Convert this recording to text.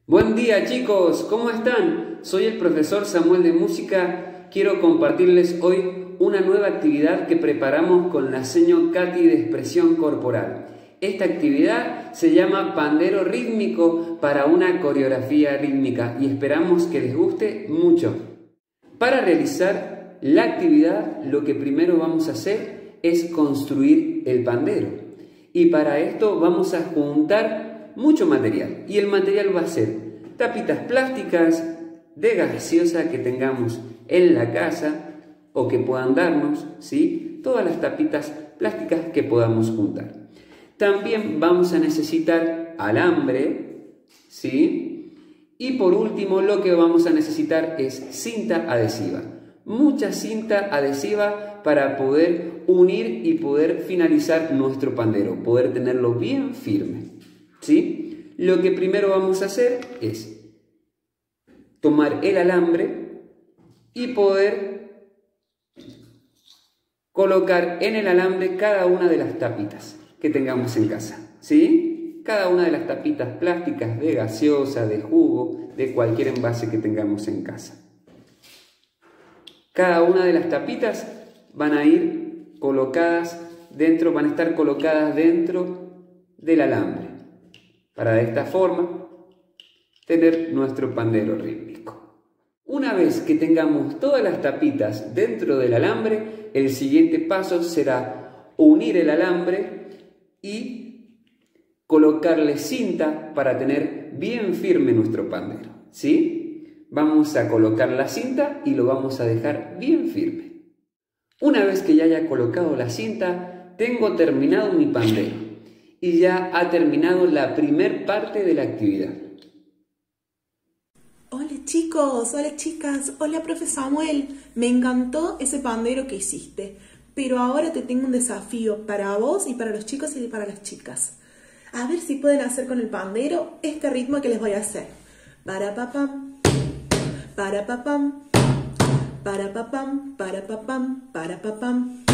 Buen día chicos, ¿cómo están? Soy el profesor Samuel de Música. Quiero compartirles hoy una nueva actividad que preparamos con la seño Katy de expresión corporal. Esta actividad se llama pandero rítmico para una coreografía rítmica y esperamos que les guste mucho. Para realizar la actividad lo que primero vamos a hacer es construir el pandero y para esto vamos a juntar mucho material y el material va a ser tapitas plásticas de gaseosa que tengamos en la casa o que puedan darnos, ¿sí? Todas las tapitas plásticas que podamos juntar. También vamos a necesitar alambre, ¿sí? Y por último lo que vamos a necesitar es cinta adhesiva. Mucha cinta adhesiva para poder unir y poder finalizar nuestro pandero, poder tenerlo bien firme, ¿sí? Lo que primero vamos a hacer es tomar el alambre y poder colocar en el alambre cada una de las tapitas que tengamos en casa, ¿sí? Cada una de las tapitas plásticas de gaseosa, de jugo, de cualquier envase que tengamos en casa. Cada una de las tapitas van a ir colocadas dentro, van a estar colocadas dentro del alambre, para de esta forma tener nuestro pandero rítmico. Una vez que tengamos todas las tapitas dentro del alambre, el siguiente paso será unir el alambre y colocarle cinta para tener bien firme nuestro pandero, ¿sí? Vamos a colocar la cinta y lo vamos a dejar bien firme. Una vez que ya haya colocado la cinta, tengo terminado mi pandero y ya ha terminado la primer parte de la actividad. Hola chicos, hola chicas, hola profe Samuel, me encantó ese pandero que hiciste, pero ahora te tengo un desafío para vos y para los chicos y para las chicas. A ver si pueden hacer con el pandero este ritmo que les voy a hacer. Para papam, para papam, para papam, para papam, para papam.